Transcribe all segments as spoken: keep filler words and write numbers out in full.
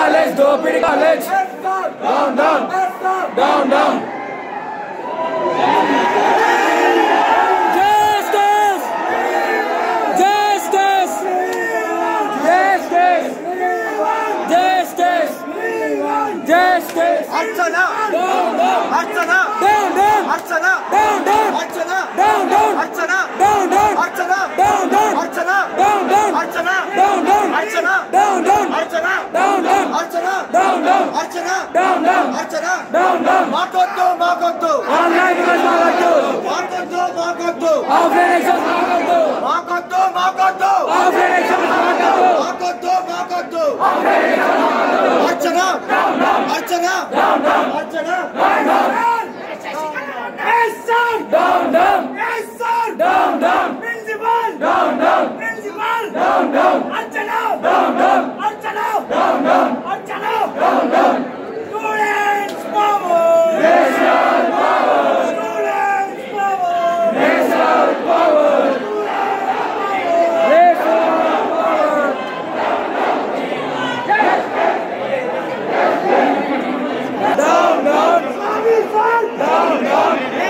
college, dopey college. Down, down, down, down. Justice, justice, justice, justice, justice. Archana, Down, down, Archana, down, down, Archana, down, down, Archana, down, down, Archana, down, down, Archana, down, down, Archana, down, down, Archana, down, down, Archana, down, down, Archana, down, down, Archana, down, down, Archana, down, down, Archana, down, down. Makoto, Makoto, Online class మాకొద్దు. Makoto, Makoto, Offline exams మాకొద్దు. Makoto, Makoto, Offline exams మాకొద్దు. Makoto, Makoto, Offline exams మాకొద్దు. Archana, Archana, Down, down, Archana, down, down, Yes, sir! down, down, Yes, sir! down, down, Principal! down, down, Principal! down, down, Archana! down, down, Archana! down, down, Archana! down, down. Students power! National power, Students power! national power, national power. Down, down, Swami, sir! down, down.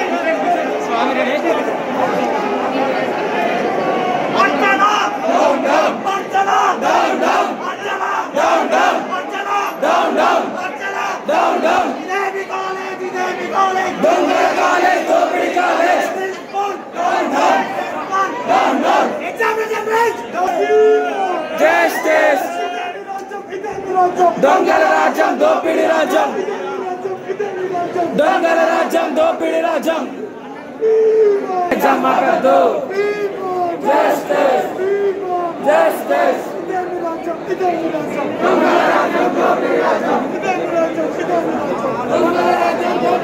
Archana! Down, down, Archana! down, down, Archana! down, down, Archana! down, down, Archana! down, down. Devi College! Devi College! దొంగల college, దోపిడీ college. Principal! Down, down, down, down. Examination! Justice. దొంగల రాజ్యం, దోపిడీ రాజ్యం. దొంగల రాజ్యం, దోపిడీ రాజ్యం. ఎగ్జామ్ మాకొద్దు. Justice, justice. దొంగల రాజ్యం,